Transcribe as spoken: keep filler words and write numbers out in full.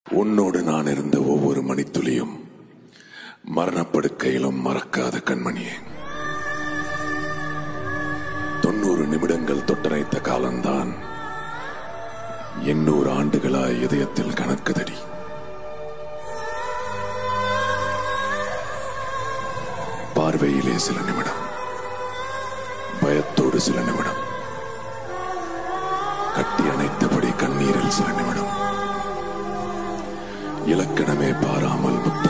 உன்னோடு நான் இருந்த ஒவ்வொரு மணித்துளியும் மரணப்படுக்கையிலும் மறக்காத கண்மணியே. தொண்ணூறு நிமிடங்கள் தொட்டரைத்த காலம்தான் எண்ணூறு ஆண்டுகளாய் இதயத்தில் கணக்குதடி. பார்வையிலே சில நிமிடம், பயத்தோடு சில நிமிடம், கட்டி அணைத்தபடி கண்ணீரில் சில நிமிடம், இலக்கணமே பாராமல் முத்த